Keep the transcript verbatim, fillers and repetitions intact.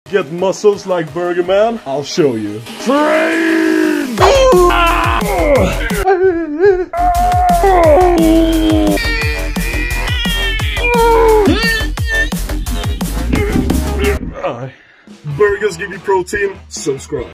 get muscles like Burger Man? I'll show you. Train! Burgers give you protein, subscribe.